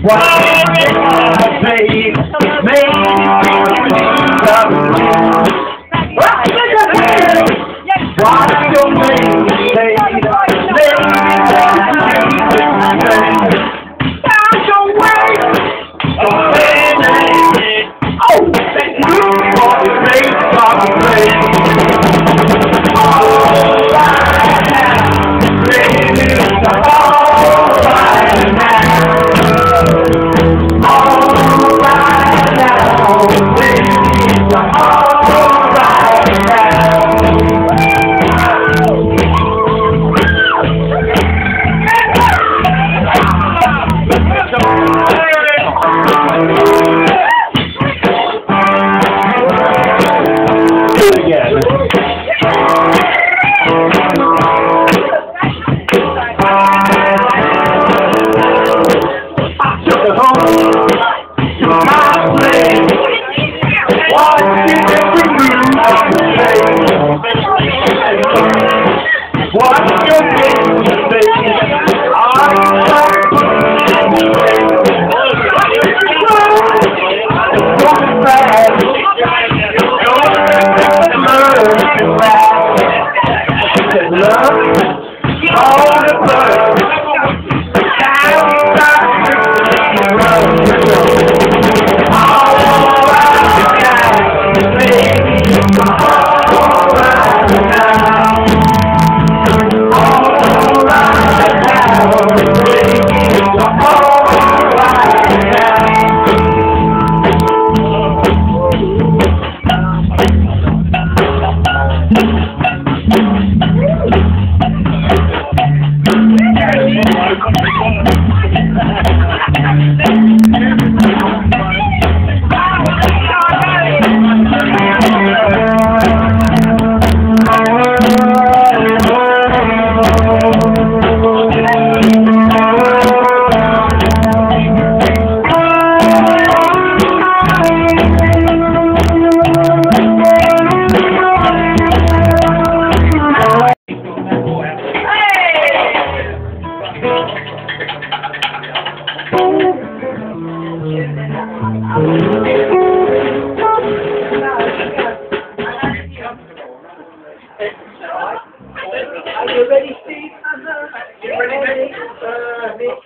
Are you ready, Steve? You ready, Nick?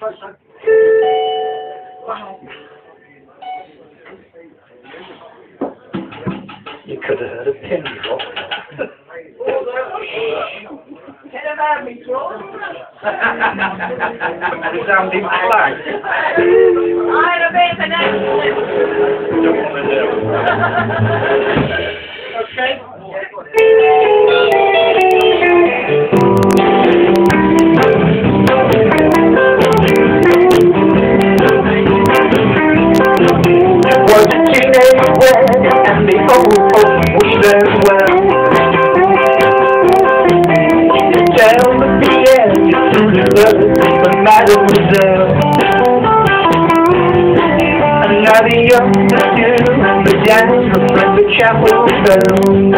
You could have heard a pin drop. Get about me, George. Resounding flag. I had a bit of an accident. Don't want to do. Okay. Was a teenage wedding and the old folk was very well. You tell the Pierre you truly love the mademoiselle. Another young Monsieur began to ring the chapel bell.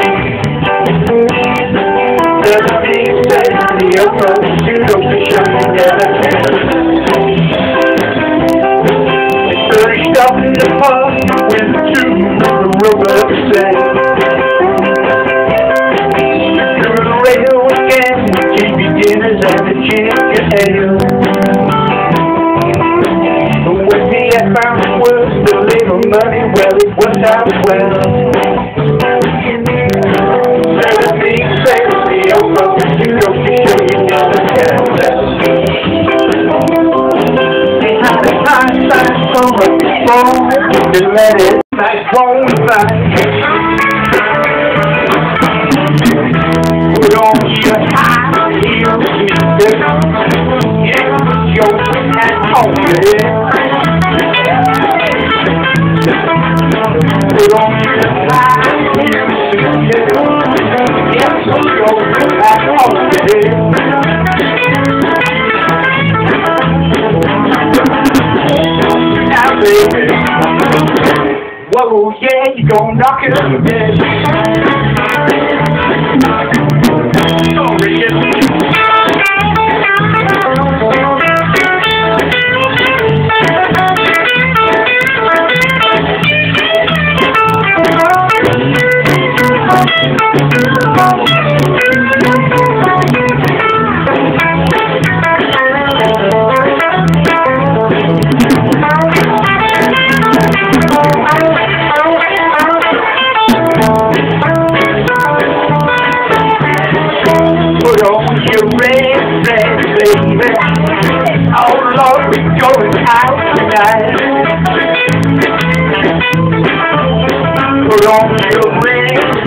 The big said the opera pseudo to show you never can. They stopped in the park with two rubber sails. Through the rail again, cheap beginners and the ginger ale. But when the found was the little money, well, it worked out well. The big sails, the opera, you don't be sure you never can tell. Behind the high side from a phone, just let it back home back. Put on your high heels, yeah, put your hat on your head. Put on your high heels, yeah, put your hat on your head. Now, baby, whoa, yeah, you gon' knock it up a bit.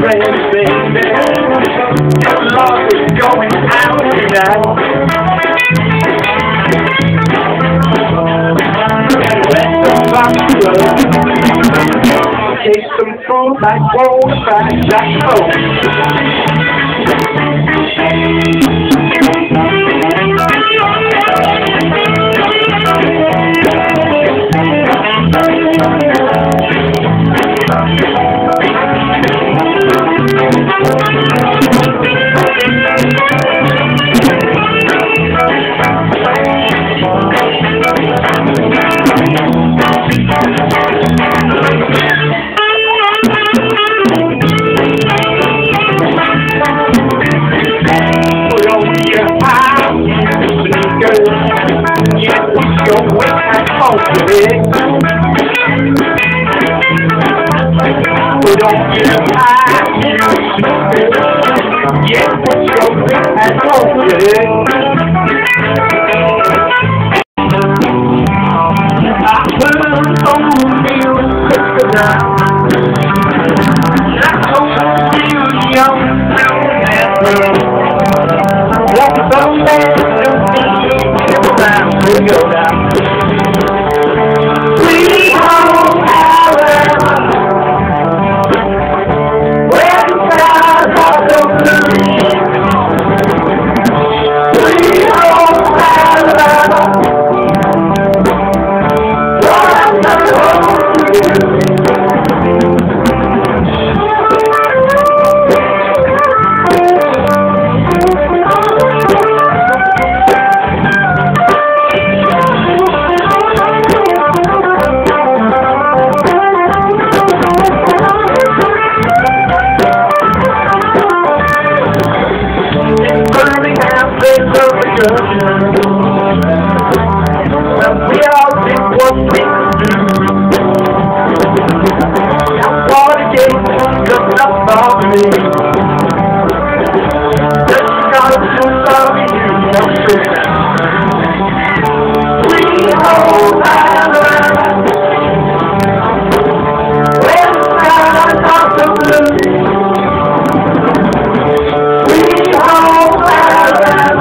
ready, baby. Your love is going out tonight. Let the box flow. Take some food like roll by Jack Cole. We don't get high. Yeah, put your feet and hold it. I put on you kryptonite. I hope you young and blue. Walk some man, we go down. We all did what we could do. I wanna get just up for me. Just gotta do something you know too. We hold our love when the skies are so blue. We hold our love.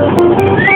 Thank you.